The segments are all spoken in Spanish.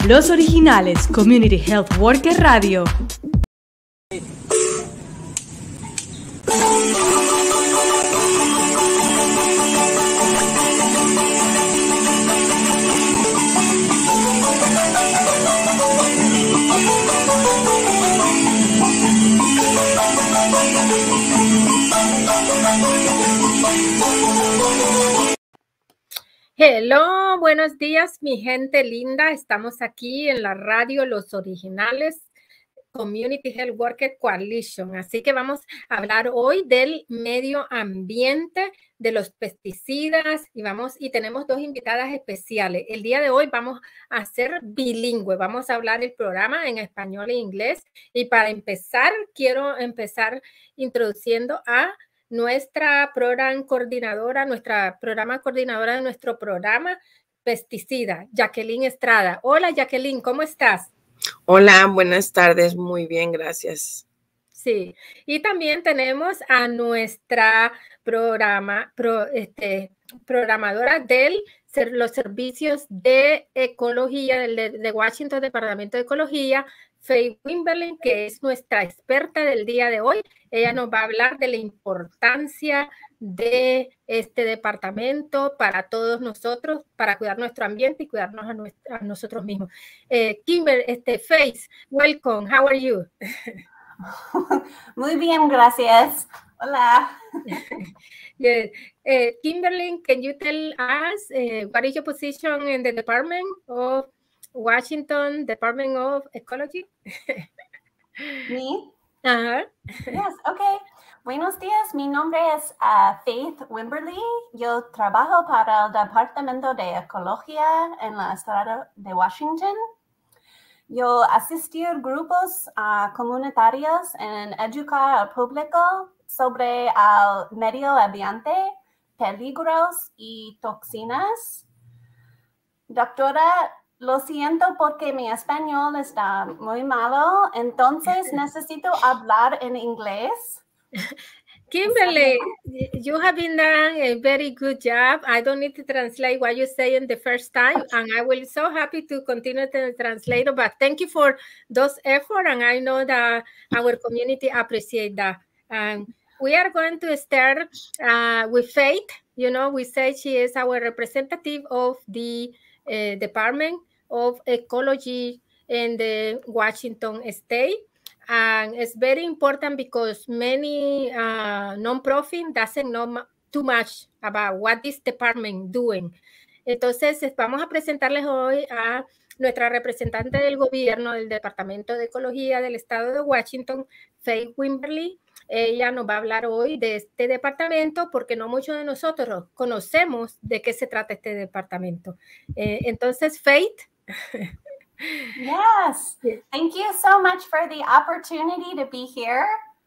Los Originales Community Health Worker Radio. Hello, buenos días, mi gente linda. Estamos aquí en la radio Los Originales Community Health Worker Coalition. Así que vamos a hablar hoy del medio ambiente, de los pesticidas y tenemos dos invitadas especiales. El día de hoy vamos a ser bilingüe. Vamos a hablar el programa en español e inglés. Y para empezar, quiero empezar introduciendo a nuestra programa coordinadora de nuestro programa Pesticida, Jacqueline Estrada. Hola, Jacqueline, ¿cómo estás? Hola, buenas tardes, muy bien, gracias. Sí, y también tenemos a nuestra programadora de los servicios de ecología de Washington, Departamento de Ecología, Faye Wimberlin, que es nuestra experta del día de hoy. Ella nos va a hablar de la importancia de este departamento para todos nosotros, para cuidar nuestro ambiente y cuidarnos a nosotros mismos. Faye, welcome. How are you? Muy bien, gracias. Hola. Yes. Kimberly, can you tell us what is your position in the Department of Washington Department of Ecology? ¿Me? Uh-huh. Yes, okay. Buenos días, mi nombre es Faith Wimberly. Yo trabajo para el Departamento de Ecología en la estado de Washington. Yo asistí a grupos comunitarios en educar al público sobre el medio ambiente, peligros y toxinas. Doctora, lo siento porque mi español está muy malo, entonces necesito hablar en inglés. Kimberly, you have been done a very good job. I don't need to translate what you say in the first time, and I will be so happy to continue to translate. But thank you for those efforts, and I know that our community appreciate that. And we are going to start with Faith. You know, we say she is our representative of the Department of Ecology in the Washington State. And it's very important because many non-profit doesn't know too much about what this department doing. Entonces, vamos a presentarles hoy a nuestra representante del gobierno del Departamento de Ecología del Estado de Washington, Faith Wimberly. Ella nos va a hablar hoy de este departamento porque no muchos de nosotros conocemos de qué se trata este departamento. Entonces, Faith. Yes, thank you so much for the opportunity to be here.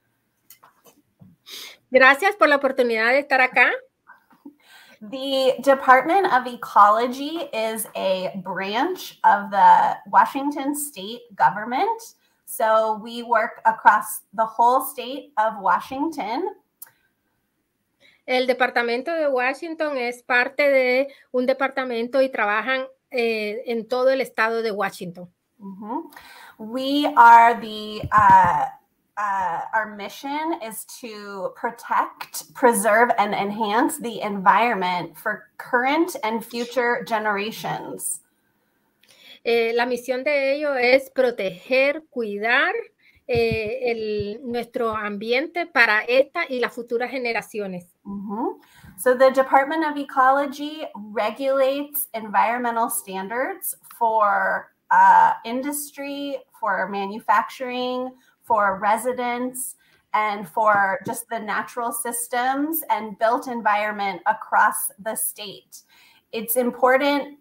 Gracias por la oportunidad de estar acá. The Department of Ecology is a branch of the Washington state government. So we work across the whole state of Washington. El departamento de Washington es parte de un departamento y trabajan en todo el estado de Washington. We are our mission is to protect, preserve, and enhance the environment for current and future generations. La misión de ello es proteger, cuidar nuestro ambiente para esta y las futuras generaciones. So the Department of Ecology regulates environmental standards for industry, for manufacturing, for residents, and for just the natural systems and built environment across the state. It's important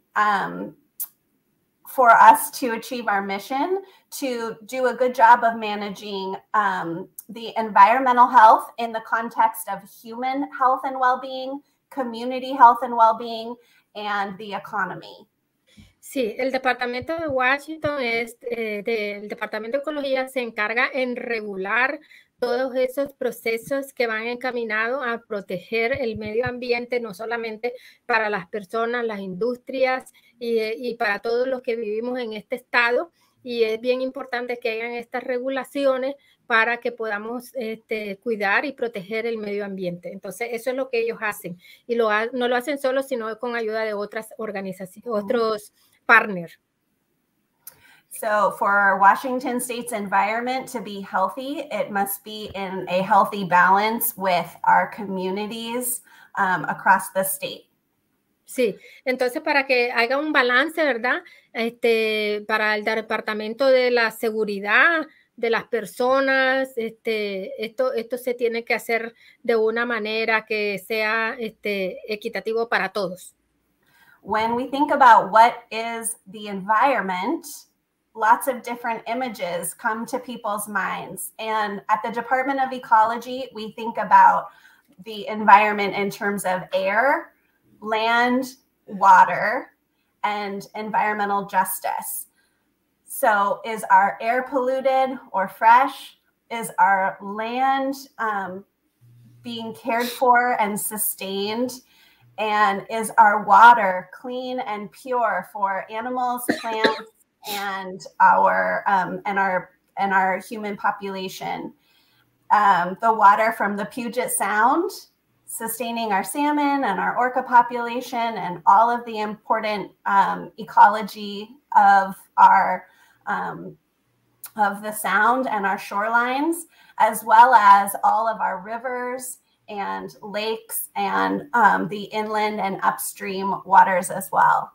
for us to achieve our mission to do a good job of managing the environmental health in the context of human health and well-being, community health and well-being, and the economy. Sí, el Departamento de Washington el Departamento de Ecología se encarga en regular todos esos procesos que van encaminados a proteger el medio ambiente, no solamente para las personas, las industrias y para todos los que vivimos en este estado. Y es bien importante que hayan estas regulaciones para que podamos cuidar y proteger el medio ambiente. Entonces, eso es lo que ellos hacen. Y no lo hacen solo, sino con ayuda de otras organizaciones, otros partners. So for Washington State's environment to be healthy, it must be in a healthy balance with our communities across the state. Sí, entonces para que haya un balance, ¿verdad? Para el Departamento de la Seguridad de las personas, esto se tiene que hacer de una manera que sea equitativo para todos. When we think about what is the environment, lots of different images come to people's minds. And at the Department of Ecology, we think about the environment in terms of air, land, water, and environmental justice. So is our air polluted or fresh? Is our land being cared for and sustained? And is our water clean and pure for animals, plants, and our human population? The water from the Puget Sound, sustaining our salmon and our orca population and all of the important ecology of our of the sound and our shorelines, as well as all of our rivers and lakes and the inland and upstream waters as well.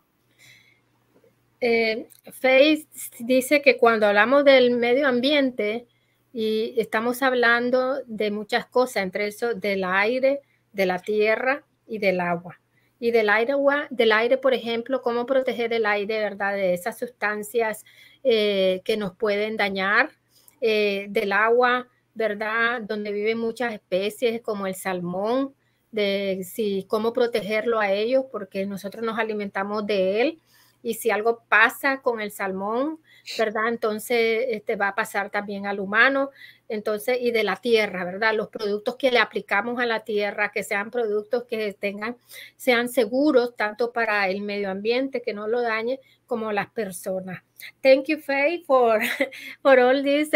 Faith dice que cuando hablamos del medio ambiente y estamos hablando de muchas cosas, entre eso del aire, de la tierra y del agua. Y del aire, por ejemplo, cómo proteger el aire, ¿verdad? De esas sustancias que nos pueden dañar, del agua, ¿verdad? Donde viven muchas especies como el salmón, cómo protegerlo a ellos, porque nosotros nos alimentamos de él. Y si algo pasa con el salmón, ¿verdad? Entonces va a pasar también al humano. Entonces, y de la tierra, ¿verdad? Los productos que le aplicamos a la tierra, que sean productos que sean seguros tanto para el medio ambiente, que no lo dañe, como las personas. Thank you, Faye, for all this.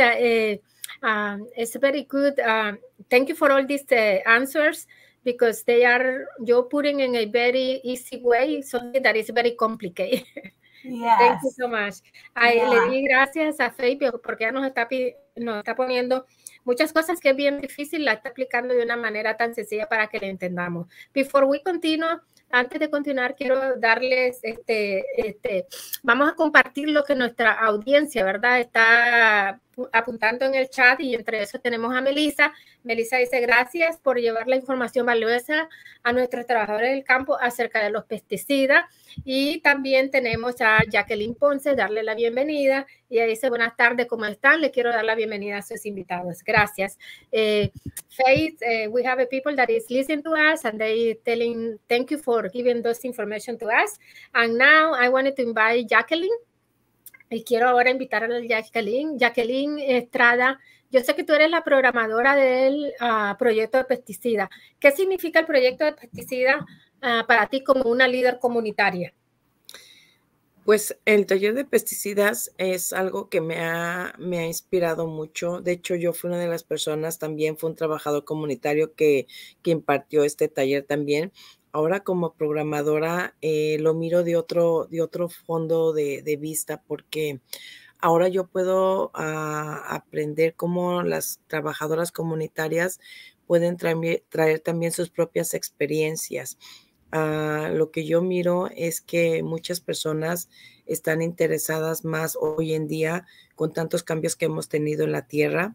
It's very good. Thank you for all these answers, because you're putting in a very easy way, something that is very complicated. Yes. Thank you so much. Le di gracias a Faye porque ella nos está poniendo muchas cosas que es bien difícil, la está explicando de una manera tan sencilla para que le entendamos. Before we continue, antes de continuar, quiero darles, vamos a compartir lo que nuestra audiencia, ¿verdad? Está apuntando en el chat, y entre eso tenemos a Melissa. Melissa dice: gracias por llevar la información valiosa a nuestros trabajadores del campo acerca de los pesticidas. Y también tenemos a Jacqueline Ponce, darle la bienvenida. Y ella dice: buenas tardes, ¿cómo están? Le quiero dar la bienvenida a sus invitados. Gracias. Faith, we have a people that is listening to us, and they telling thank you for giving those information to us. And now I wanted to invite Jacqueline. Y quiero ahora invitar a Jacqueline Estrada. Yo sé que tú eres la programadora del proyecto de pesticida. ¿Qué significa el proyecto de pesticida para ti como una líder comunitaria? Pues el taller de pesticidas es algo que me ha inspirado mucho. De hecho, yo fui una de las personas, también fue un trabajador comunitario que impartió este taller también. Ahora como programadora lo miro de otro fondo de vista, porque ahora yo puedo aprender cómo las trabajadoras comunitarias pueden traer también sus propias experiencias. Lo que yo miro es que muchas personas están interesadas más hoy en día con tantos cambios que hemos tenido en la tierra,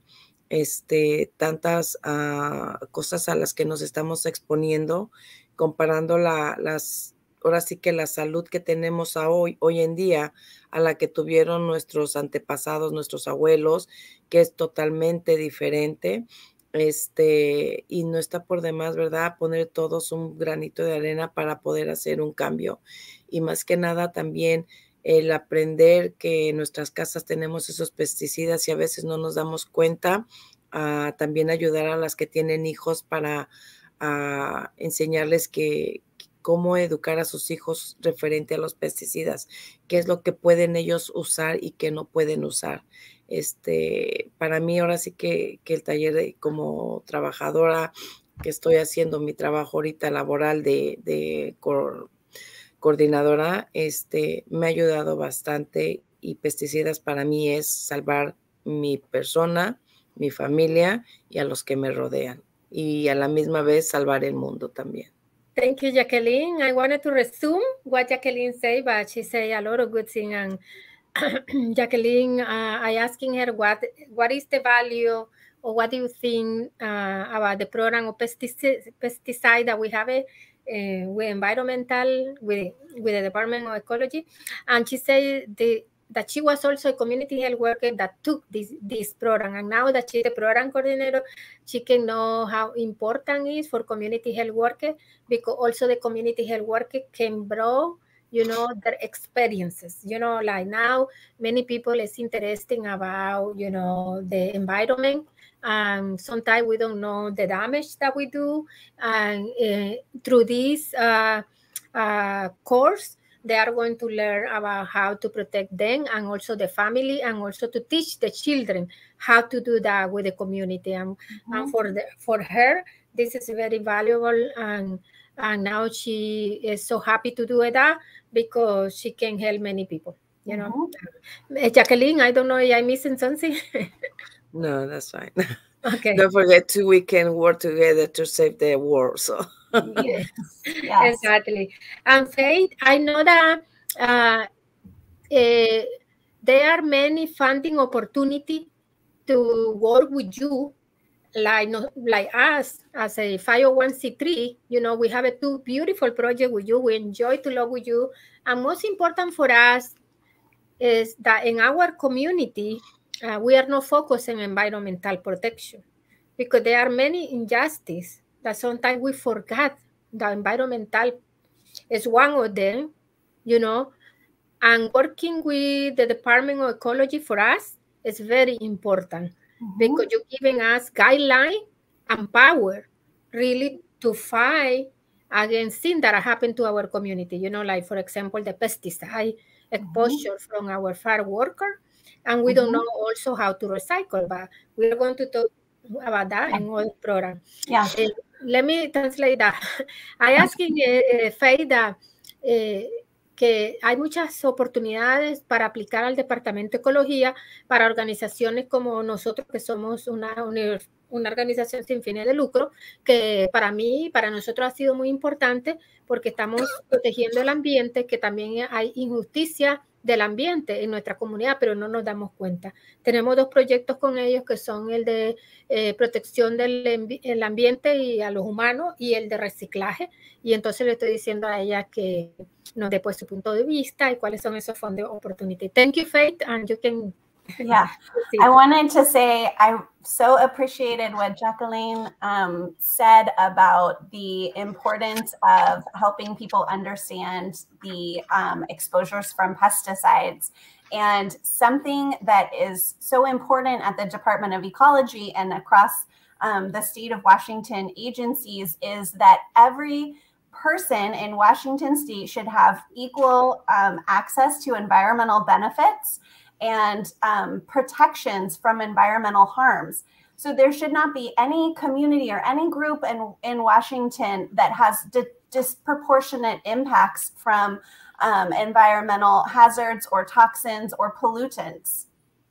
tantas cosas a las que nos estamos exponiendo, comparando ahora sí que la salud que tenemos hoy en día a la que tuvieron nuestros antepasados, nuestros abuelos, que es totalmente diferente. Y no está por demás, ¿verdad?, poner todos un granito de arena para poder hacer un cambio. Y más que nada también el aprender que en nuestras casas tenemos esos pesticidas y a veces no nos damos cuenta también ayudar a las que tienen hijos para enseñarles cómo educar a sus hijos referente a los pesticidas, qué es lo que pueden ellos usar y qué no pueden usar. Para mí ahora sí que el taller como trabajadora que estoy haciendo mi trabajo ahorita laboral de coordinadora, me ha ayudado bastante, y pesticidas para mí es salvar mi persona, mi familia y a los que me rodean, y a la misma vez salvar el mundo también. Thank you, Jacqueline. I wanted to resume what Jacqueline said, but she said a lot of good things. And Jacqueline, I asking her what is the value, or what do you think about the program of pesticide that we have with environmental, with the Department of Ecology. And she said that she was also a community health worker that took this program. And now that she's the program coordinator, she can know how important it is for community health worker, because also the community health worker can bring, their experiences. Like now, many people is interested about, the environment. Sometimes we don't know the damage that we do. And through this course, they are going to learn about how to protect them and also the family, and also to teach the children how to do that with the community. And for her, this is very valuable. And now she is so happy to do that because she can help many people. Jacqueline, I don't know if I'm missing something. No, that's fine. Okay. Don't forget we can work together to save the world. So yes. Exactly. And Faith, I know that there are many funding opportunities to work with you, like us as a 501c3. We have two beautiful projects with you. We enjoy to love with you. And most important for us is that in our community, we are not focused on environmental protection, because there are many injustices that sometimes we forget that environmental is one of them, and working with the Department of Ecology for us is very important, because you're giving us guidelines and power really to fight against things that happen to our community, like, for example, the pesticide exposure from our farm worker. And we don't know also how to recycle, but we're going to talk about that in all program. Yeah. Let me translate that. I asking Faith that que hay muchas oportunidades para aplicar al Departamento de Ecología para organizaciones como nosotros, que somos una organización sin fines de lucro, que para mí, para nosotros ha sido muy importante, porque estamos protegiendo el ambiente, que también hay injusticia del ambiente en nuestra comunidad, pero no nos damos cuenta. Tenemos dos proyectos con ellos, que son el de protección del ambiente y a los humanos, y el de reciclaje. Y entonces le estoy diciendo a ella que nos dé pues su punto de vista y cuáles son esos fondos de opportunity. Thank you, Faith, and you can... Yeah, I wanted to say I so appreciated what Jacqueline said about the importance of helping people understand the exposures from pesticides. And something that is so important at the Department of Ecology and across the state of Washington agencies is that every person in Washington state should have equal access to environmental benefits and protections from environmental harms. So there should not be any community or any group in Washington that has disproportionate impacts from environmental hazards or toxins or pollutants.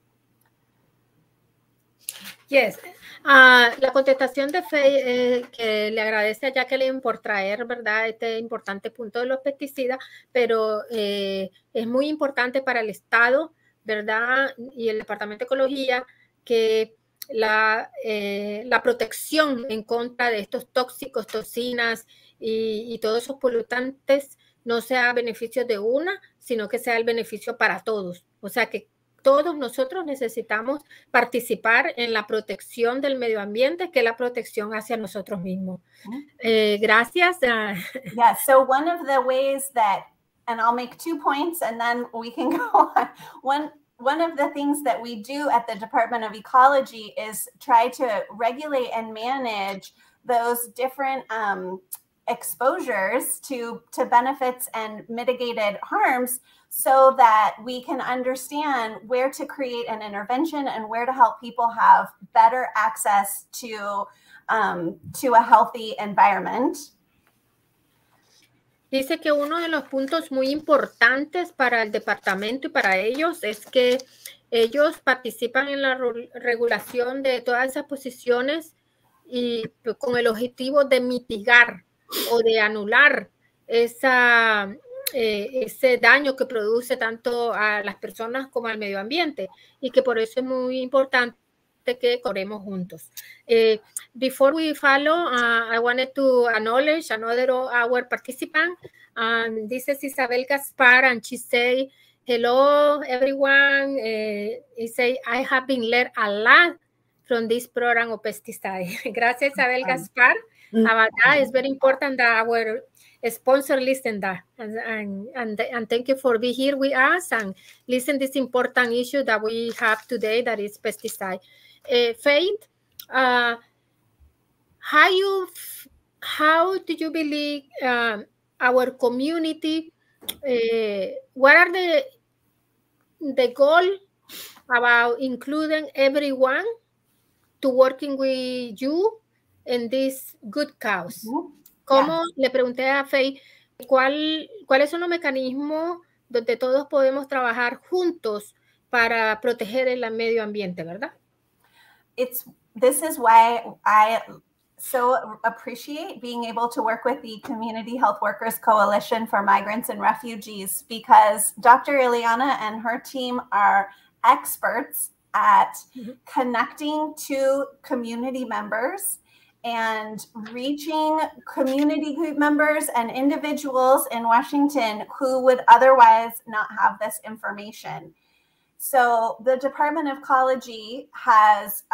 Yes. La contestación de Faye, que le agradece a Jacqueline por traer, ¿verdad?, este importante punto de los pesticidas, pero es muy importante para el Estado, ¿verdad?, y el Departamento de Ecología, que la protección en contra de estos tóxicos, toxinas y todos esos polutantes no sea a beneficio de una, sino que sea el beneficio para todos. O sea, que todos nosotros necesitamos participar en la protección del medio ambiente, que es la protección hacia nosotros mismos. Gracias. Yeah, so one of the ways that, and I'll make 2 points and then we can go on. one of the things that we do at the Department of Ecology is try to regulate and manage those different exposures to benefits and mitigated harms, so that we can understand where to create an intervention and where to help people have better access to a healthy environment. Dice que uno de los puntos muy importantes para el departamento y para ellos es que ellos participan en la regulación de todas esas posiciones y con el objetivo de mitigar o de anular ese daño que produce tanto a las personas como al medio ambiente, y que por eso es muy importante que corremos juntos. Before we follow, I wanted to acknowledge another our participant. This is Isabel Gaspar, and she say, hello everyone. He say, I have been learned a lot from this program of pesticide. Gracias, Isabel Gaspar. About that, it's very important that our sponsor listen that, and thank you for being here with us and listen this important issue that we have today, that is pesticide. Faith, how do you believe our community, what are the goal about including everyone to working with you in this good cause? ¿Cómo, le pregunté a Faye, cuáles son los mecanismos donde todos podemos trabajar juntos para proteger el medio ambiente, ¿verdad? This is why I so appreciate being able to work with the Community Health Workers Coalition for Migrants and Refugees, because Dr. Ileana and her team are experts at connecting to community members and reaching community group members and individuals in Washington who would otherwise not have this information. So the Department of Ecology has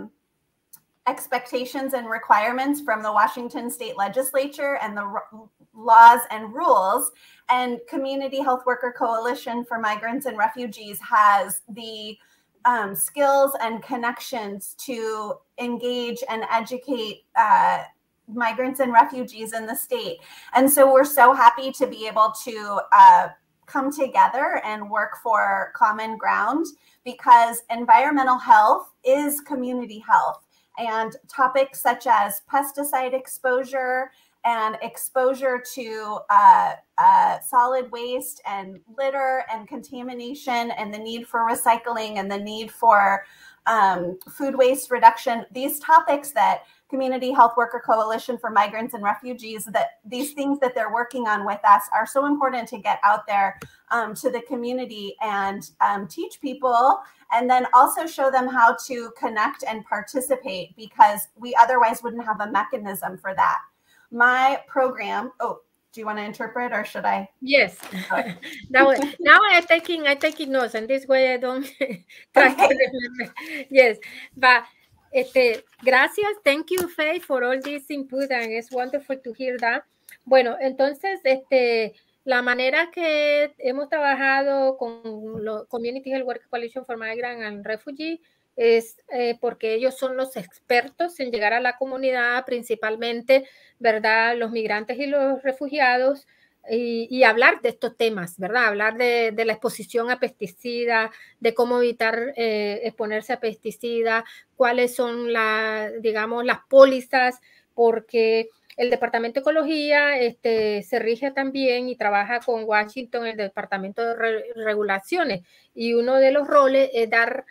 expectations and requirements from the Washington State Legislature and the laws and rules, and Community Health Worker Coalition for Migrants and Refugees has the skills and connections to engage and educate migrants and refugees in the state. And so we're so happy to be able to come together and work for common ground, because environmental health is community health, and topics such as pesticide exposure and exposure to solid waste and litter and contamination and the need for recycling and the need for food waste reduction, these topics that Community Health Worker Coalition for Migrants and Refugees, that these things that they're working on with us are so important to get out there to the community and teach people, and then also show them how to connect and participate, because we otherwise wouldn't have a mechanism for that. My program, do you want to interpret or should I? Yes. Now I'm taking notes, and this way I don't try to remember. Yes, but gracias, thank you, Faye, for all this input, and it's wonderful to hear that. Bueno, entonces, la manera que hemos trabajado con los Community Health Worker Coalition for Migrants and Refugees es porque ellos son los expertos en llegar a la comunidad, principalmente, ¿verdad?, los migrantes y los refugiados, y hablar de estos temas, ¿verdad? Hablar de la exposición a pesticidas, de cómo evitar exponerse a pesticidas, cuáles son las pólizas, porque el Departamento de Ecología se rige también y trabaja con Washington, el Departamento de Regulaciones, y uno de los roles es darle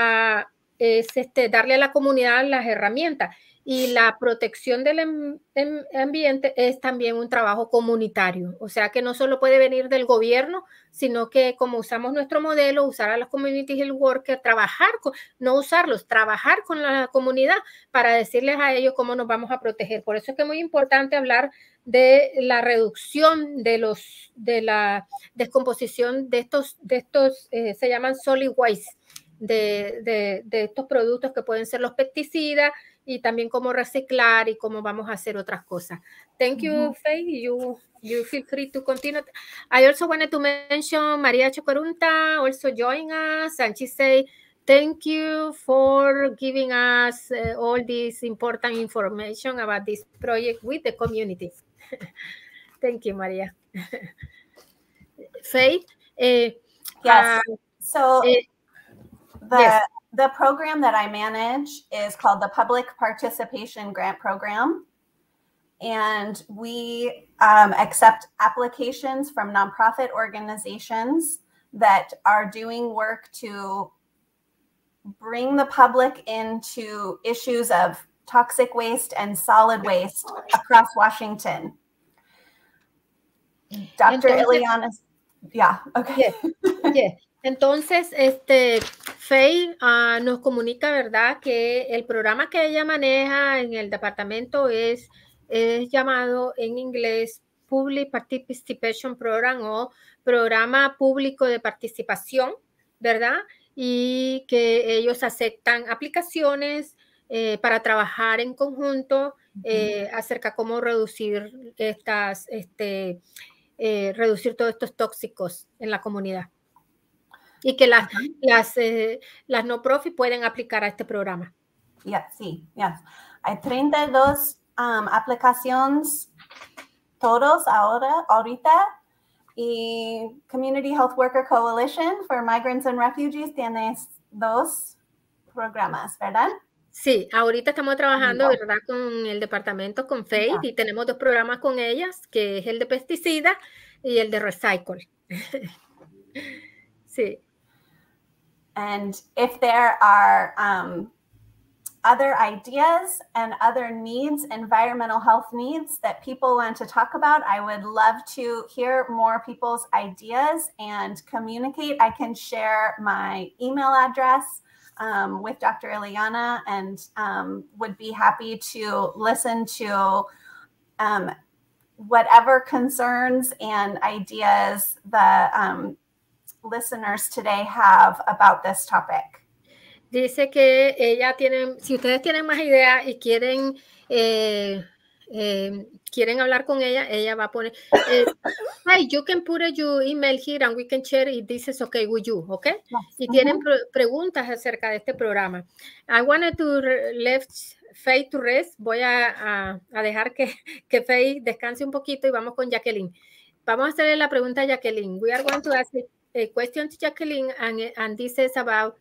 a la comunidad las herramientas. Y la protección del ambiente es también un trabajo comunitario. O sea que no solo puede venir del gobierno, sino que como usamos nuestro modelo, usar a los community health workers, trabajar con la comunidad para decirles a ellos cómo nos vamos a proteger. Por eso es que es muy importante hablar de la reducción de la descomposición de estos se llaman solid waste, de estos productos que pueden ser los pesticidas, y también cómo reciclar y cómo vamos a hacer otras cosas. Thank you, Faith. You feel free to continue. I also wanted to mention Maria Chocorunta also joined us, and she said, thank you for giving us all this important information about this project with the community. Thank you, Maria. Faith? Yes. So yes. the program that I manage is called the Public Participation Grant Program. And we accept applications from nonprofit organizations that are doing work to bring the public into issues of toxic waste and solid waste across Washington. Dr. Ileana, yeah, okay. Yes. Entonces, Faye nos comunica, ¿verdad?, que el programa que ella maneja en el departamento es llamado en inglés Public Participation Program o Programa Público de Participación, ¿verdad? Y que ellos aceptan aplicaciones para trabajar en conjunto acerca de cómo reducir reducir todos estos tóxicos en la comunidad. Y que las no-profit pueden aplicar a este programa. Sí. Hay 32 aplicaciones todos ahorita. Y Community Health Worker Coalition for Migrants and Refugees tiene 2 programas, ¿verdad? Sí, ahorita estamos trabajando, ¿verdad?, con el departamento, con Faith, y tenemos 2 programas con ellas, que es el de pesticida y el de recycle. Sí. And if there are other ideas and other needs, environmental health needs that people want to talk about, I would love to hear more people's ideas and communicate. I can share my email address with Dr. Ileana and would be happy to listen to whatever concerns and ideas the listeners today have about this topic. Dice que ella tiene, si ustedes tienen más ideas y quieren hablar con ella, ella va a poner, hi, you can put your email here and we can share if this is okay with you, okay? Yes. Y tienen preguntas acerca de este programa. I wanted to leave Faith to rest. Voy a dejar que Faith descanse un poquito y vamos con Jacqueline. Vamos a hacerle la pregunta a Jacqueline. We are going to ask a question to Jacqueline, and this is about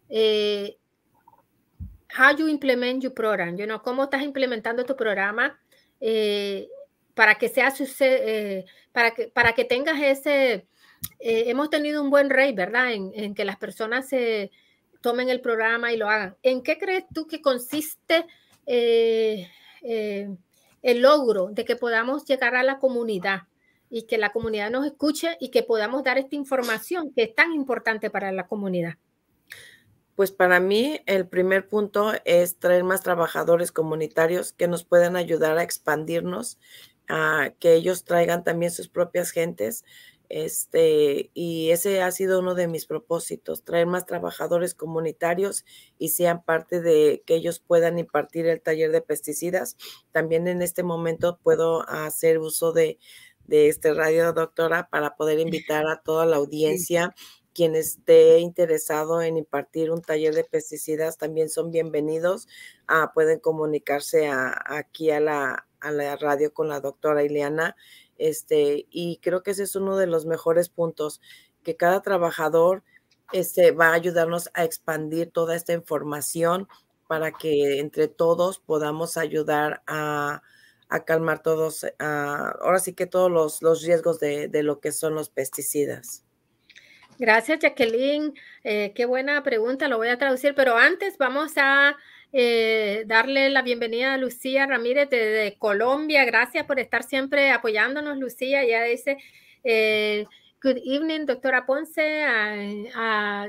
how you implement your program, cómo estás implementando tu programa para que sea para que tengas ese, hemos tenido un buen rate, ¿verdad?, en que las personas tomen el programa y lo hagan. ¿En qué crees tú que consiste el logro de que podamos llegar a la comunidad y que la comunidad nos escuche y que podamos dar esta información que es tan importante para la comunidad? Pues para mí el primer punto es traer más trabajadores comunitarios que nos puedan ayudar a expandirnos, que ellos traigan también sus propias gentes. Y ese ha sido uno de mis propósitos, traer más trabajadores comunitarios y sean parte de que ellos puedan impartir el taller de pesticidas. También en este momento puedo hacer uso de este radio, doctora, para poder invitar a toda la audiencia. Quien esté interesado en impartir un taller de pesticidas también son bienvenidos. Pueden comunicarse aquí a la radio con la doctora Ileana. Y creo que ese es uno de los mejores puntos, que cada trabajador va a ayudarnos a expandir toda esta información para que entre todos podamos ayudar a calmar todos, ahora sí que todos los riesgos de lo que son los pesticidas. Gracias, Jacqueline. Qué buena pregunta, lo voy a traducir, pero antes vamos a darle la bienvenida a Lucía Ramírez de Colombia. Gracias por estar siempre apoyándonos, Lucía. Ella dice, good evening, doctora Ponce.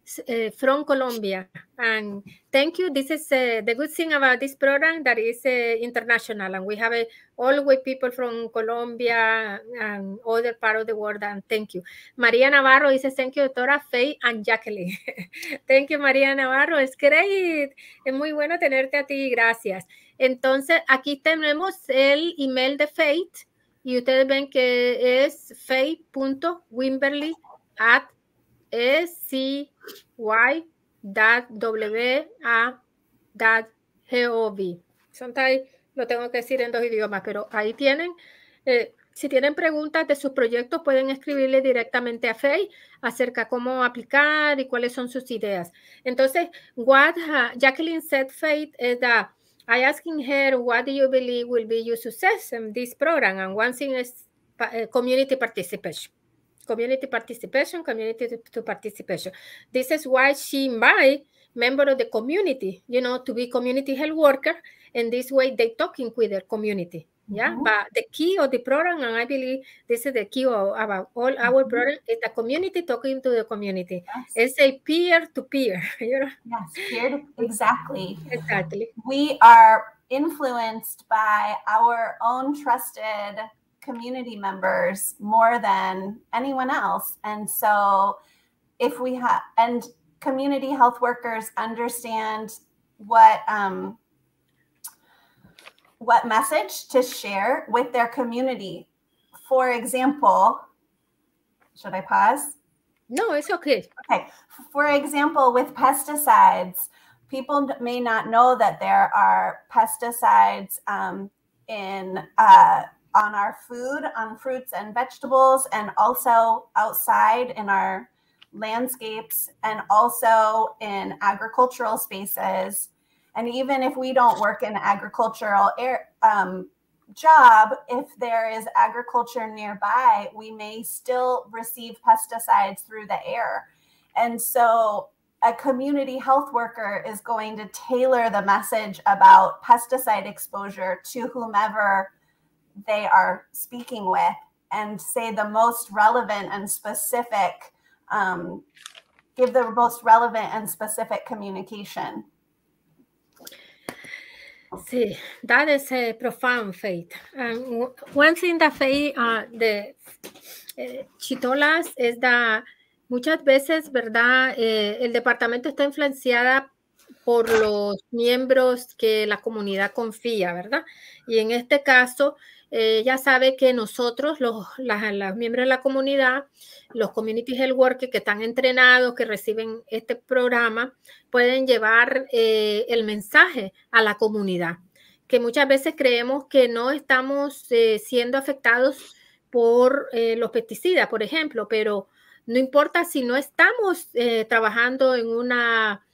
from Colombia. And thank you. This is the good thing about this program, that is international, and we have always people from Colombia and other part of the world. And thank you. María Navarro dice, thank you, doctora Faith and Jacqueline. Thank you, María Navarro. Es great. Es muy bueno tenerte a ti. Gracias. Entonces, aquí tenemos el email de Faith y ustedes ven que es faith.wimberly@scy.wa.gov. Sometimes lo tengo que decir en 2 idiomas, pero ahí tienen. Si tienen preguntas de sus proyectos, pueden escribirle directamente a Faith acerca de cómo aplicar y cuáles son sus ideas. Entonces, what Jacqueline said, Faith, is that I asking her, what do you believe will be your success in this program? And one thing is community participation. Community participation, community to participation. This is why she invite members of the community, you know, to be community health worker. And this way they talking with their community. Yeah, but the key of the program, and I believe this is the key about all our program, is the community talking to the community. Yes. It's a peer-to-peer, you know? Yes, exactly. Exactly. We are influenced by our own trusted community members more than anyone else. And so if we have, and community health workers understand what message to share with their community. For example, should I pause? No, it's okay. Okay. For example, with pesticides, people may not know that there are pesticides on our food, on fruits and vegetables, and also outside in our landscapes, and also in agricultural spaces. And even if we don't work in agricultural job, if there is agriculture nearby, we may still receive pesticides through the air. And so a community health worker is going to tailor the message about pesticide exposure to whomever they are speaking with, and say the most relevant and specific, give the most relevant and specific communication. Sí, that is a profound, Faith. One thing that Faith, she told us is that muchas veces, ¿verdad? El departamento está influenciada por los miembros que la comunidad confía, ¿verdad? Y en este caso, ya sabe que nosotros, los miembros de la comunidad, los community health workers que están entrenados, que reciben este programa, pueden llevar el mensaje a la comunidad, que muchas veces creemos que no estamos siendo afectados por los pesticidas, por ejemplo, pero no importa si no estamos trabajando en una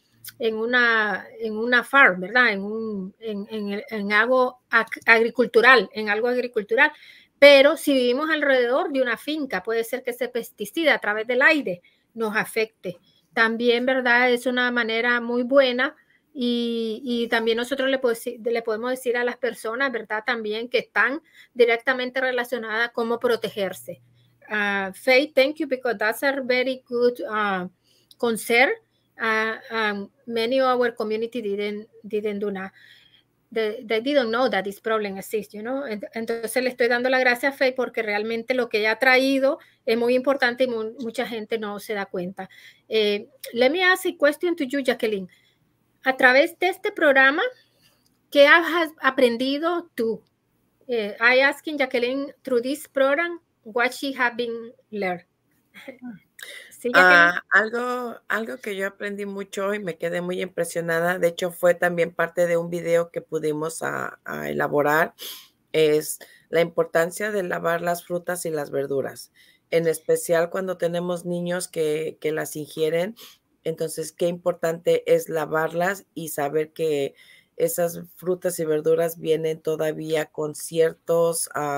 farm, ¿verdad? En algo agricultural, pero si vivimos alrededor de una finca, puede ser que ese pesticida a través del aire nos afecte. También, ¿verdad? Es una manera muy buena y también nosotros le podemos decir a las personas, ¿verdad? También que están directamente relacionadas cómo protegerse. Faith, thank you, because that's a very good concern. Many of our community didn't do that. They didn't know that this problem exists, you know. Entonces le estoy dando la gracia a Faith porque realmente lo que ella ha traído es muy importante y mucha gente no se da cuenta. Let me ask a question to you, Jacqueline. A través de este programa, ¿qué has aprendido tú? I asking Jacqueline through this program what she have been learned. Sí, algo que yo aprendí mucho y me quedé muy impresionada, de hecho fue también parte de un video que pudimos a elaborar, es la importancia de lavar las frutas y las verduras, en especial cuando tenemos niños que las ingieren. Entonces, qué importante es lavarlas y saber que esas frutas y verduras vienen todavía con cierto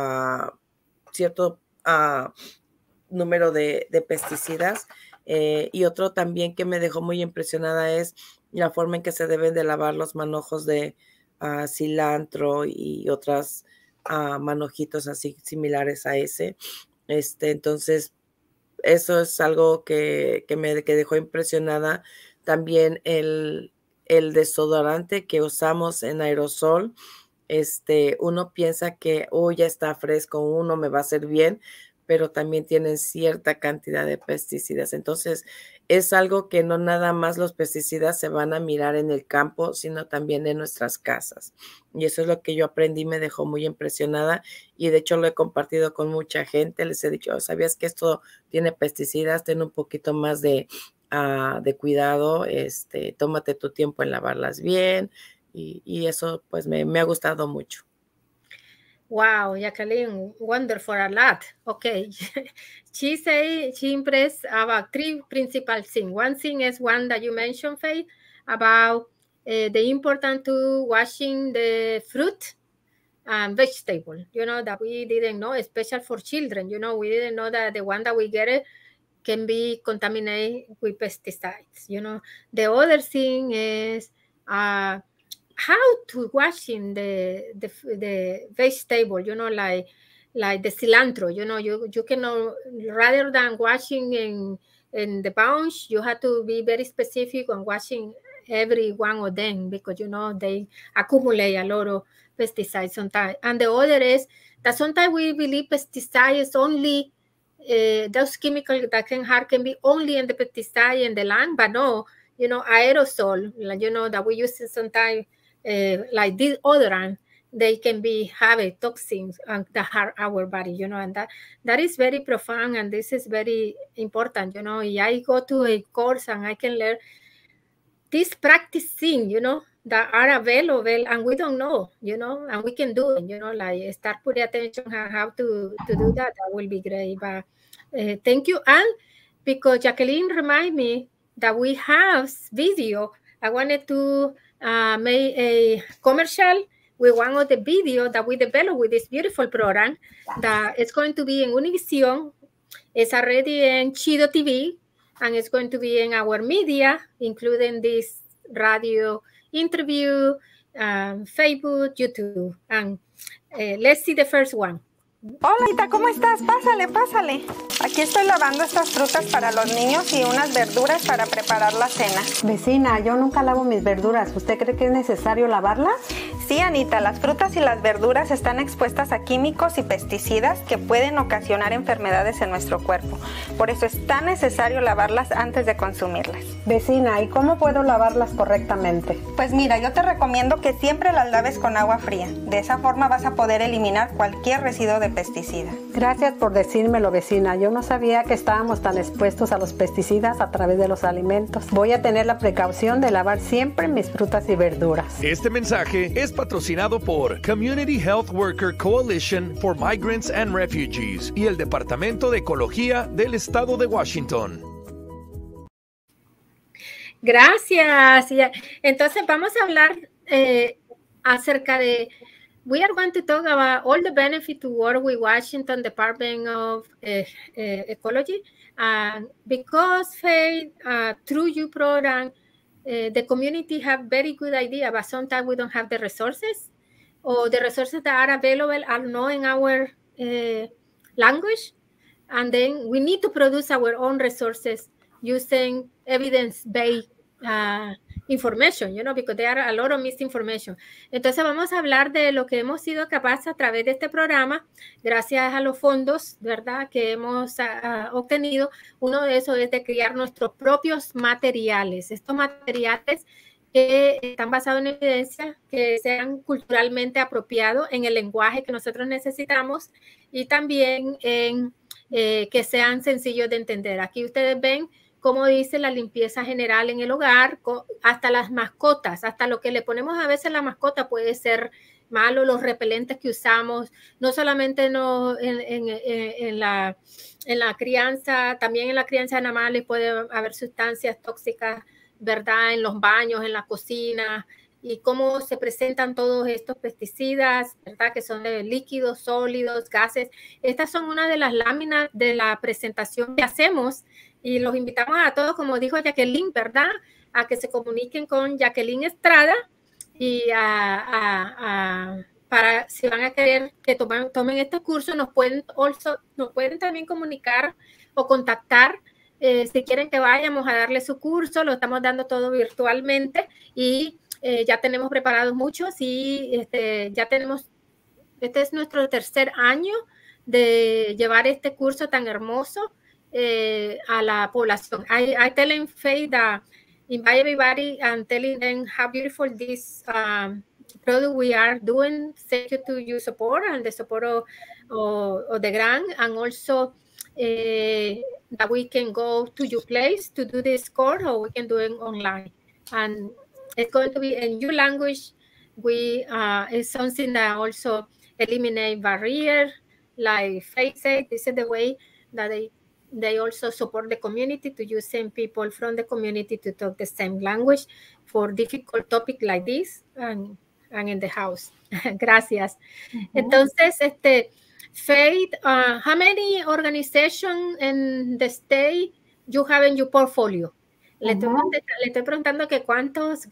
número de pesticidas. Y otro también que me dejó muy impresionada es la forma en que se deben de lavar los manojos de cilantro y otras manojitos así similares a ese. Entonces, eso es algo que dejó impresionada. También el desodorante que usamos en aerosol, uno piensa que ya está fresco, uno me va a hacer bien, pero también tienen cierta cantidad de pesticidas. Entonces, es algo que no nada más los pesticidas se van a mirar en el campo, sino también en nuestras casas. Y eso es lo que yo aprendí, me dejó muy impresionada y de hecho lo he compartido con mucha gente. Les he dicho, ¿sabías que esto tiene pesticidas? Ten un poquito más de cuidado, tómate tu tiempo en lavarlas bien y eso pues me ha gustado mucho. Wow, Jacqueline, wonderful a lot. Okay. She impressed about 3 principal things. One thing is one that you mentioned, Faith, about the importance to washing the fruit and vegetable, that we didn't know, especially for children, we didn't know that the one that we get can be contaminated with pesticides, The other thing is how to washing the vegetable, like the cilantro, you cannot, rather than washing in the bunch, you have to be very specific on washing every one of them because, they accumulate a lot of pesticides sometimes. And the other is that sometimes we believe pesticides only, those chemicals that can be only in the pesticide in the land, but no, aerosol, that we use sometimes, like this odorant, they can have toxins that hurt our body, and that is very profound, and this is very important, I go to a course and I can learn this practice thing, that are available and we don't know, and we can do it, like start putting attention on how to do that. That will be great. But thank you. And because Jacqueline reminded me that we have video, I wanted to make a commercial with one of the videos that we developed with this beautiful program that is going to be in Univision. It's already in Chido TV, and it's going to be in our media, including this radio interview, Facebook, YouTube. And let's see the first one. Hola, Ita, ¿cómo estás? Pásale, pásale. Aquí estoy lavando estas frutas para los niños y unas verduras para preparar la cena. Vecina, yo nunca lavo mis verduras. ¿Usted cree que es necesario lavarlas? Sí, Anita, las frutas y las verduras están expuestas a químicos y pesticidas que pueden ocasionar enfermedades en nuestro cuerpo. Por eso es tan necesario lavarlas antes de consumirlas. Vecina, ¿y cómo puedo lavarlas correctamente? Pues mira, yo te recomiendo que siempre las laves con agua fría. De esa forma vas a poder eliminar cualquier residuo de pesticida. Gracias por decírmelo, vecina. Yo no sabía que estábamos tan expuestos a los pesticidas a través de los alimentos. Voy a tener la precaución de lavar siempre mis frutas y verduras. Este mensaje es patrocinado por Community Health Worker Coalition for Migrants and Refugees y el Departamento de Ecología del Estado de Washington. Gracias. Entonces vamos a hablar acerca de we are going to talk about all the benefits to work with Washington Department of Ecology. Because Faith, through your program, the community have very good idea, but sometimes we don't have the resources, or the resources that are available are not in our language. And then we need to produce our own resources using evidence-based information, because there are a lot of misinformation. Entonces vamos a hablar de lo que hemos sido capaces a través de este programa, gracias a los fondos, ¿verdad?, que hemos obtenido. Uno de esos es de crear nuestros propios materiales. Estos materiales que están basados en evidencia, que sean culturalmente apropiados en el lenguaje que nosotros necesitamos y también en que sean sencillos de entender. Aquí ustedes ven como dice la limpieza general en el hogar, hasta las mascotas, hasta lo que le ponemos a veces a la mascota puede ser malo, los repelentes que usamos, no solamente en la crianza, también en la crianza de animales puede haber sustancias tóxicas, ¿verdad? En los baños, en la cocina, y cómo se presentan todos estos pesticidas, ¿verdad? Que son de líquidos, sólidos, gases. Estas son una de las láminas de la presentación que hacemos. Y los invitamos a todos, como dijo Jacqueline, ¿verdad?, a que se comuniquen con Jacqueline Estrada y para si van a querer que tomen este curso, nos pueden también comunicar o contactar si quieren que vayamos a darle su curso. Lo estamos dando todo virtualmente y ya tenemos preparados muchos y ya tenemos, este es nuestro tercer año de llevar este curso tan hermoso a la población. I telling Faith that invite everybody and telling them how beautiful this product we are doing. Thank you to your support and the support of the grant, and also that we can go to your place to do this course, or we can do it online. And it's going to be in your language. It's something that also eliminate barriers. Like Faith said, this is the way that they also support the community to use same people from the community to talk the same language for difficult topic like this and in the house. Gracias. Entonces, Faith, how many organizations in the state you have in your portfolio? Le estoy preguntando que cuántos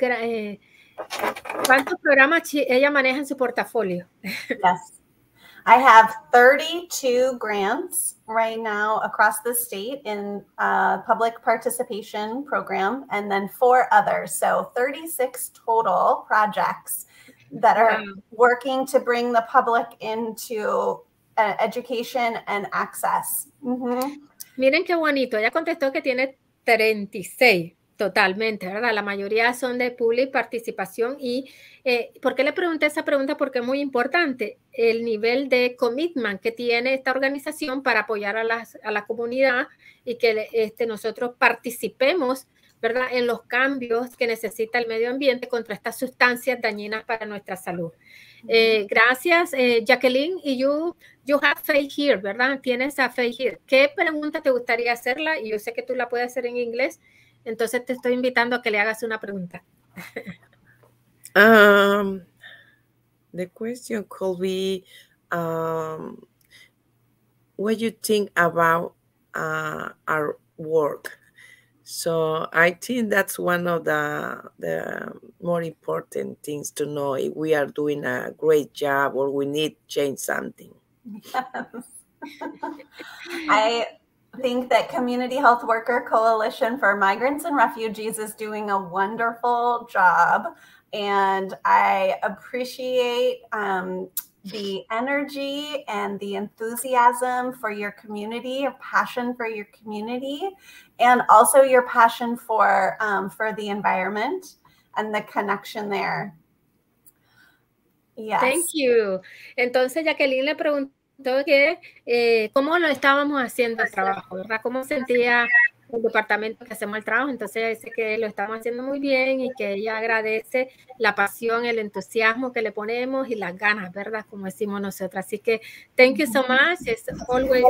programas ella maneja en su portafolio. Yes. I have 32 grants right now across the state in public participation program, and then 4 others. So 36 total projects that are working to bring the public into education and access. Miren qué bonito. Ella contestó que tiene 36 totalmente, ¿verdad? La mayoría son de public participación. Y ¿por qué le pregunté esa pregunta? Porque es muy importante el nivel de commitment que tiene esta organización para apoyar a la comunidad y que nosotros participemos, ¿verdad?, en los cambios que necesita el medio ambiente contra estas sustancias dañinas para nuestra salud. Gracias, Jacqueline. Y you have Faith here, ¿verdad? Tienes a Faith here. ¿Qué pregunta te gustaría hacerla? Y yo sé que tú la puedes hacer en inglés, entonces te estoy invitando a que le hagas una pregunta. The question could be, what you think about our work? So I think that's one of the more important things to know if we are doing a great job or we need to change something. I think that Community Health Worker Coalition for Migrants and Refugees is doing a wonderful job, and I appreciate the energy and the enthusiasm for your community, your passion for your community, and also your passion for the environment and the connection there. Yes. Thank you. Entonces, Jacqueline le preguntó que cómo lo estábamos haciendo el trabajo, ¿verdad? ¿Cómo sentía el departamento que hacemos el trabajo? Entonces ella dice que lo estamos haciendo muy bien y que ella agradece la pasión, el entusiasmo que le ponemos y las ganas, ¿verdad? Como decimos nosotros. Así que thank you so much. It's always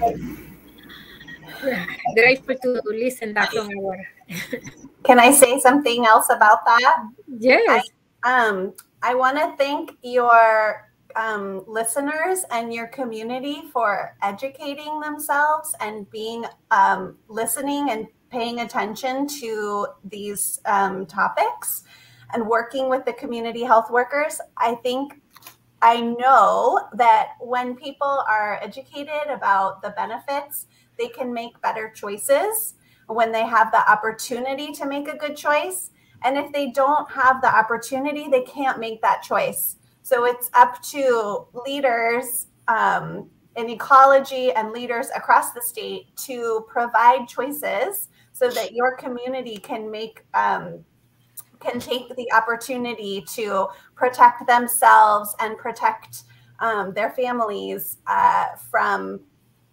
grateful to listen that from our. Can I say something else about that? Yes. I want to thank your listeners and your community for educating themselves and being listening and paying attention to these topics and working with the community health workers. I know that when people are educated about the benefits, they can make better choices when they have the opportunity to make a good choice. And if they don't have the opportunity, they can't make that choice. So it's up to leaders in ecology and leaders across the state to provide choices so that your community can make can take the opportunity to protect themselves and protect their families from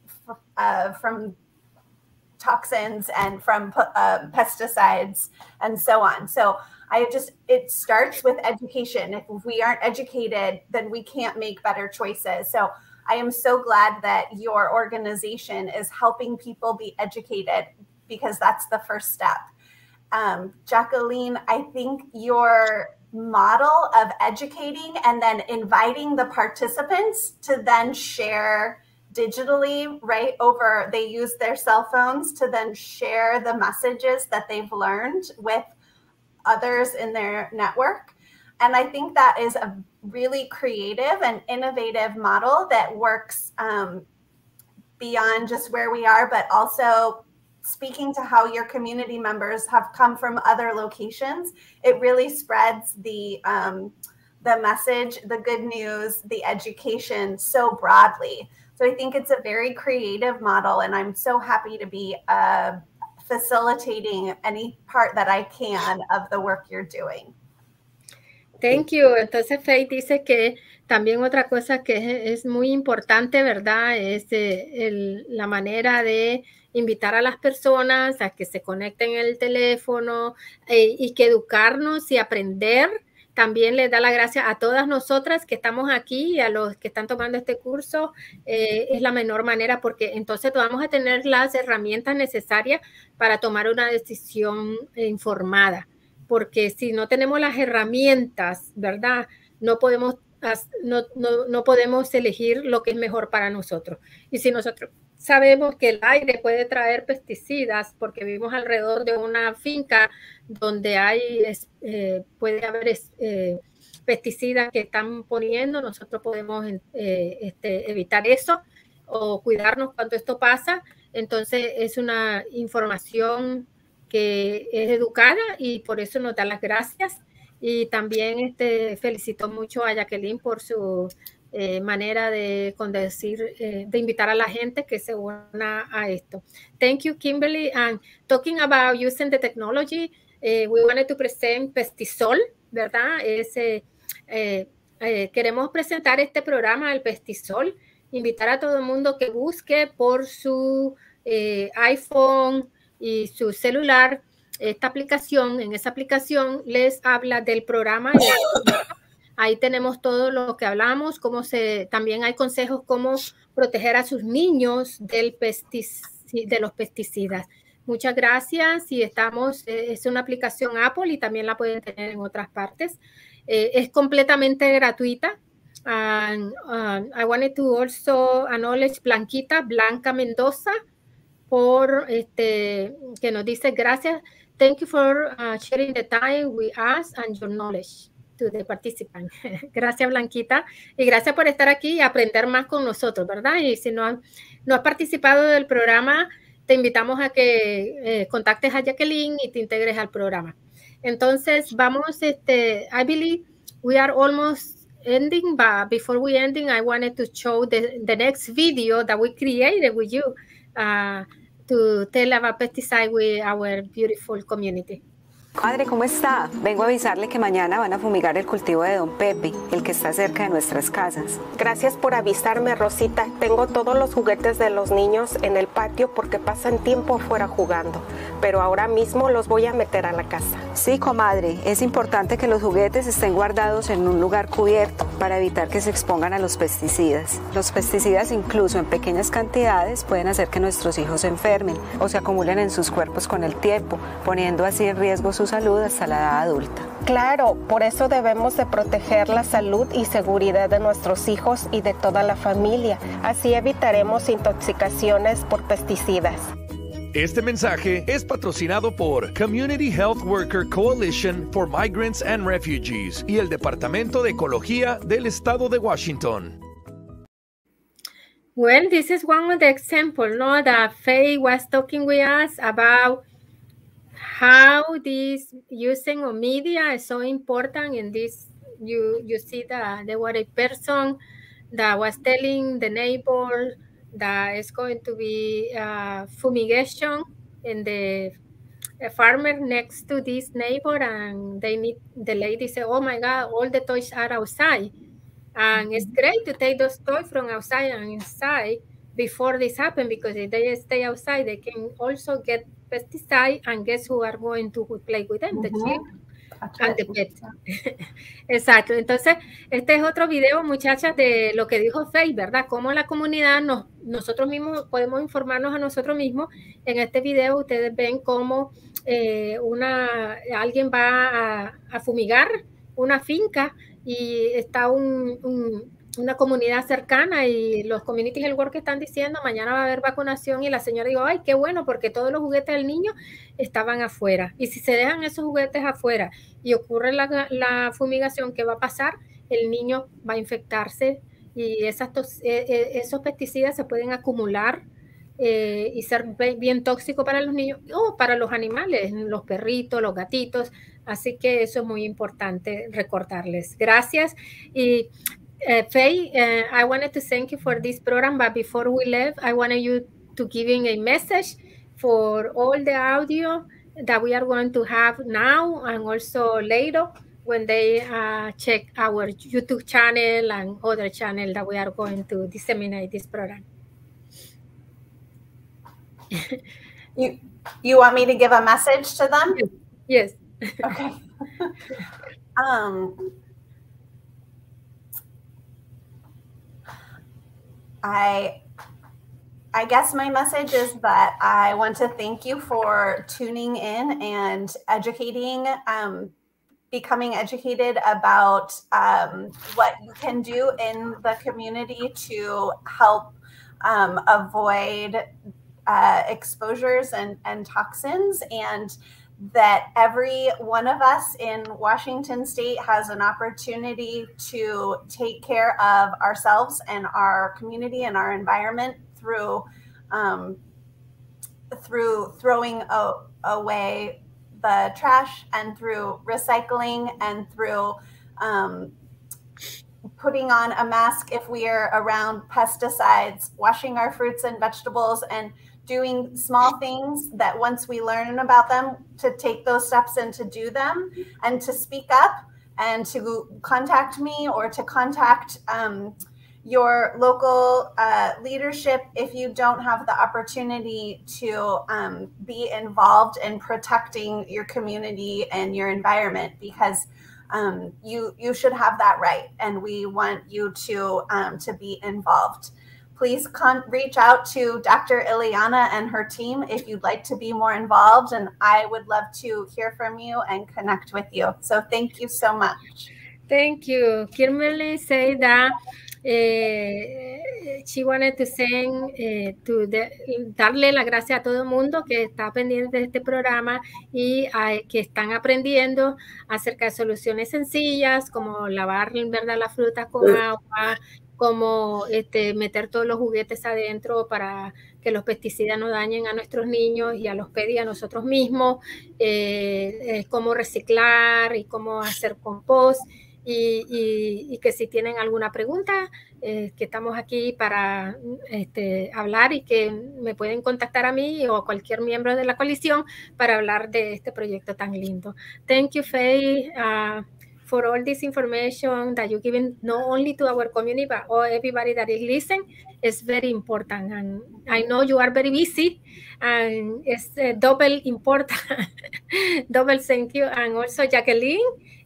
toxins and from pesticides and so on. So it starts with education. If we aren't educated, then we can't make better choices. So I am so glad that your organization is helping people be educated, because that's the first step. Jacqueline, I think your model of educating and then inviting the participants to then share digitally, right, over, they use their cell phones to then share the messages that they've learned with others in their network. And I think that is a really creative and innovative model that works beyond just where we are, but also speaking to how your community members have come from other locations. It really spreads the message, the good news, the education so broadly. So I think it's a very creative model, and I'm so happy to be facilitating any part that I can of the work you're doing. Thank you. Entonces Faith dice que también otra cosa que es muy importante, ¿verdad? Es la manera de invitar a las personas a que se conecten en el teléfono y que educarnos y aprender. También les da la gracia a todas nosotras que estamos aquí y a los que están tomando este curso. Es la menor manera, porque entonces vamos a tener las herramientas necesarias para tomar una decisión informada. Porque si no tenemos las herramientas, ¿verdad? No podemos elegir lo que es mejor para nosotros. Y si nosotros sabemos que el aire puede traer pesticidas, porque vivimos alrededor de una finca donde puede haber pesticidas que están poniendo, nosotros podemos evitar eso o cuidarnos cuando esto pasa. Entonces es una información que es educada y por eso nos da las gracias. Y también felicito mucho a Jacqueline por su manera de invitar a la gente que se una a esto. Thank you, Kimberly. And talking about using the technology, we wanted to present Pestisol, ¿verdad? Queremos presentar este programa, el Pestisol, invitar a todo el mundo que busque por su iPhone y su celular esta aplicación. En esa aplicación les habla del programa. Ahí tenemos todo lo que hablamos, también hay consejos cómo proteger a sus niños de los pesticidas. Muchas gracias. Y es una aplicación Apple y también la pueden tener en otras partes. Es completamente gratuita. I wanted to also acknowledge Blanca Mendoza, por que nos dice gracias. Thank you for sharing the time with us and your knowledge to the participants. Gracias, Blanquita, y gracias por estar aquí y aprender más con nosotros, ¿verdad? Y si no has participado del programa, te invitamos a que contactes a Jacqueline y te integres al programa. Entonces, vamos, I believe we are almost ending, but before we ending, I wanted to show the next video that we created with you to tell about pesticide with our beautiful community. Madre, ¿cómo está? Vengo a avisarle que mañana van a fumigar el cultivo de Don Pepe, el que está cerca de nuestras casas. Gracias por avisarme, Rosita. Tengo todos los juguetes de los niños en el patio porque pasan tiempo afuera jugando, pero ahora mismo los voy a meter a la casa. Sí, comadre, es importante que los juguetes estén guardados en un lugar cubierto para evitar que se expongan a los pesticidas. Los pesticidas, incluso en pequeñas cantidades, pueden hacer que nuestros hijos se enfermen o se acumulen en sus cuerpos con el tiempo, poniendo así en riesgo su salud hasta la edad adulta. Claro, por eso debemos de proteger la salud y seguridad de nuestros hijos y de toda la familia. Así evitaremos intoxicaciones por pesticidas. Este mensaje es patrocinado por Community Health Worker Coalition for Migrants and Refugees y el Departamento de Ecología del Estado de Washington. Well, this is one of the examples, no, that Faye was talking with us about how this using of media is so important in this. You see that there was a person that was telling the neighbor that it's going to be fumigation in the farmer next to this neighbor, and the lady said, oh my God, all the toys are outside. And it's great to take those toys from outside and inside before this happens, because if they stay outside, they can also get pesticide, and guess who are going to play with them? The children and the pets. Exacto. Entonces, este es otro video, muchachas, de lo que dijo Faye, ¿verdad? Cómo la comunidad, nosotros mismos podemos informarnos a nosotros mismos. En este video ustedes ven cómo alguien va a fumigar una finca y está un una comunidad cercana y los community health workers están diciendo mañana va a haber vacunación y la señora dijo, ay, qué bueno, porque todos los juguetes del niño estaban afuera. Y si se dejan esos juguetes afuera y ocurre la fumigación, ¿qué va a pasar? El niño va a infectarse y esos pesticidas se pueden acumular y ser bien tóxico para los niños o para los animales, los perritos, los gatitos. Así que eso es muy importante recordarles. Gracias. Y Faye, I wanted to thank you for this program, but before we left, I wanted you to giving a message for all the audio that we are going to have now and also later when they check our YouTube channel and other channel that we are going to disseminate this program. You want me to give a message to them? Yes. Okay. I guess my message is that I want to thank you for tuning in and educating, becoming educated about what you can do in the community to help avoid exposures and toxins, and that every one of us in Washington State has an opportunity to take care of ourselves and our community and our environment through throwing away the trash and through recycling and through putting on a mask if we are around pesticides, washing our fruits and vegetables, and doing small things that once we learn about them, to take those steps and to do them and to speak up and to contact me or to contact your local leadership if you don't have the opportunity to be involved in protecting your community and your environment, because you should have that right, and we want you to be involved. Please reach out to Dr. Ileana and her team if you'd like to be more involved, and I would love to hear from you and connect with you. So thank you so much. Thank you. Kimberly said that she wanted to darle la gracia a todo el mundo que está pendiente de este programa y que están aprendiendo acerca de soluciones sencillas como lavar, ¿verdad?, las frutas con agua, como meter todos los juguetes adentro para que los pesticidas no dañen a nuestros niños y a los pedis a nosotros mismos, cómo reciclar y cómo hacer compost. Y que si tienen alguna pregunta, que estamos aquí para hablar y que me pueden contactar a mí o a cualquier miembro de la coalición para hablar de este proyecto tan lindo. Thank you, Faye, for all this information that you're giving not only to our community, but everybody that is listening. Is very important. And I know you are very busy, and it's double important. Double thank you. And also, Jacqueline,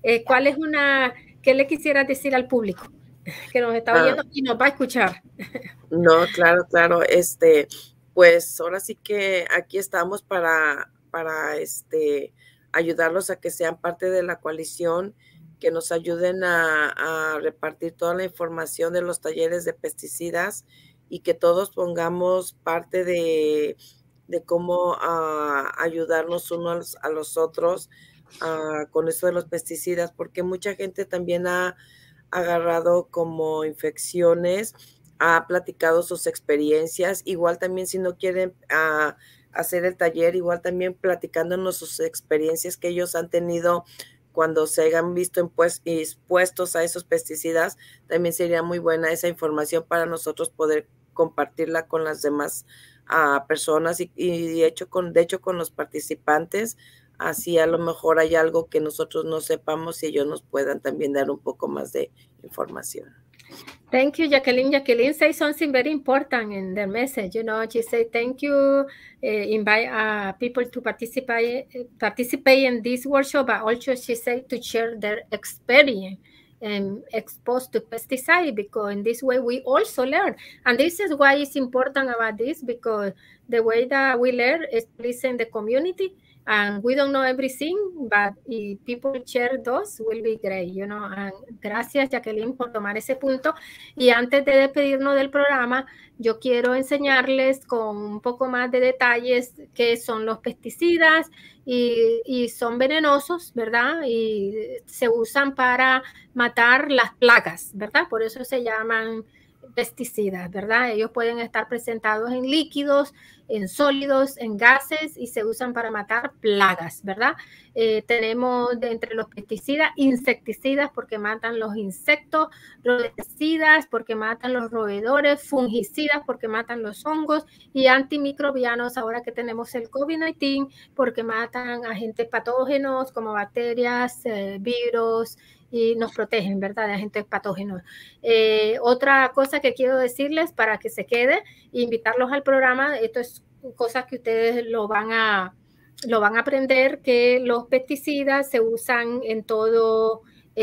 ¿qué le quisieras decir al público que nos está oyendo y nos va a escuchar? No, claro. Pues ahora sí que aquí estamos para ayudarlos a que sean parte de la coalición, que nos ayuden a repartir toda la información de los talleres de pesticidas y que todos pongamos parte de cómo ayudarnos unos a los otros con eso de los pesticidas, porque mucha gente también ha agarrado como infecciones, ha platicado sus experiencias, igual también si no quieren hacer el taller, igual también platicándonos sus experiencias que ellos han tenido cuando se hayan visto expuestos a esos pesticidas. También sería muy buena esa información para nosotros poder compartirla con las demás personas y de hecho con los participantes. Así a lo mejor hay algo que nosotros no sepamos y ellos nos puedan también dar un poco más de información. Thank you, Jacqueline. Jacqueline said something very important in their message. You know, she said, thank you, invite people to participate in this workshop, but also she said to share their experience and exposed to pesticide, because in this way we also learn. And this is why it's important about this, because the way that we learn is to listen to the community And we don't know everything, but if people share those, will be great, you know. And gracias, Jacqueline, por tomar ese punto. Y antes de despedirnos del programa, yo quiero enseñarles con un poco más de detalles qué son los pesticidas y son venenosos, ¿verdad? Y se usan para matar las plagas, ¿verdad? Por eso se llaman pesticidas, ¿verdad? Ellos pueden estar presentados en líquidos, en sólidos, en gases y se usan para matar plagas, ¿verdad? Tenemos de entre los pesticidas insecticidas porque matan los insectos, rodenticidas porque matan los roedores, fungicidas porque matan los hongos y antimicrobianos ahora que tenemos el COVID-19 porque matan agentes patógenos como bacterias, virus, y nos protegen, ¿verdad?, de agentes patógenos. Otra cosa que quiero decirles para que se quede, invitarlos al programa, esto es cosas que ustedes lo van a aprender, que los pesticidas se usan en todas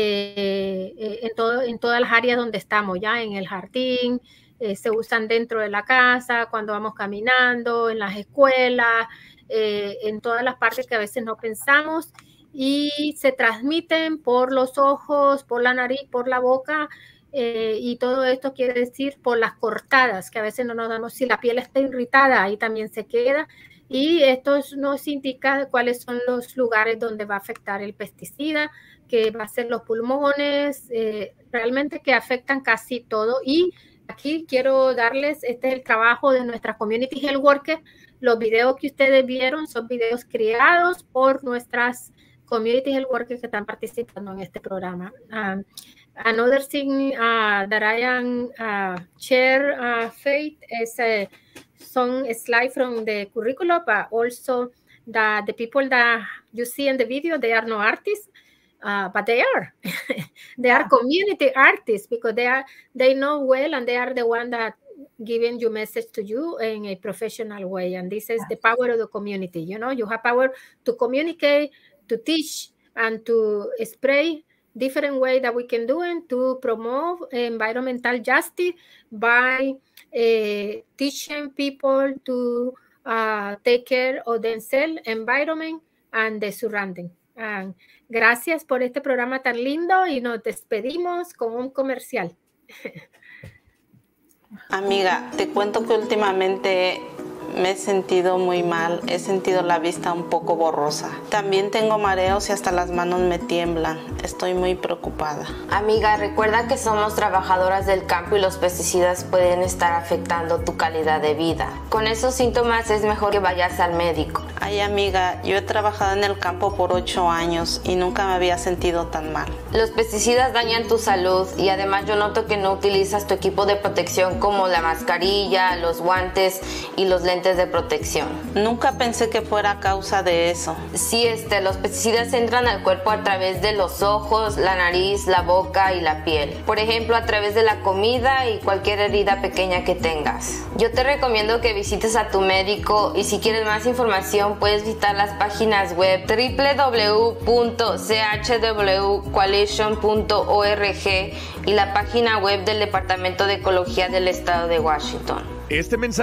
las áreas donde estamos, ya en el jardín, se usan dentro de la casa, cuando vamos caminando, en las escuelas, en todas las partes que a veces no pensamos, y se transmiten por los ojos, por la nariz, por la boca, y todo esto quiere decir por las cortadas, que a veces no nos damos, si la piel está irritada, ahí también se queda, y esto nos indica cuáles son los lugares donde va a afectar el pesticida, que va a ser los pulmones, realmente que afectan casi todo. Y aquí quiero darles, este es el trabajo de nuestra Community Health Worker. Los videos que ustedes vieron son videos creados por nuestras Community Health Workers que están participando en este programa. Another thing that I am share, Faith, is some slides from the curriculum, but also the people that you see in the video, they are no artists, but they are. They are community artists because they know well and they are the one that giving you message to you in a professional way. And this is the power of the community. You know, you have power to communicate, to teach, and to spray different way that we can do and to promote environmental justice by teaching people to take care of themselves, environment, and the surrounding. Gracias por este programa tan lindo y nos despedimos con un comercial. Amiga, te cuento que últimamente me he sentido muy mal, he sentido la vista un poco borrosa. También tengo mareos y hasta las manos me tiemblan. Estoy muy preocupada. Amiga, recuerda que somos trabajadoras del campo y los pesticidas pueden estar afectando tu calidad de vida. Con esos síntomas es mejor que vayas al médico. Ay, amiga, yo he trabajado en el campo por 8 años y nunca me había sentido tan mal. Los pesticidas dañan tu salud y además yo noto que no utilizas tu equipo de protección como la mascarilla, los guantes y los lentes de protección. Nunca pensé que fuera a causa de eso. Sí, los pesticidas entran al cuerpo a través de los ojos, la nariz, la boca y la piel. Por ejemplo, a través de la comida y cualquier herida pequeña que tengas. Yo te recomiendo que visites a tu médico y si quieres más información puedes visitar las páginas web www.chwcoalition.org y la página web del Departamento de Ecología del Estado de Washington. Este mensaje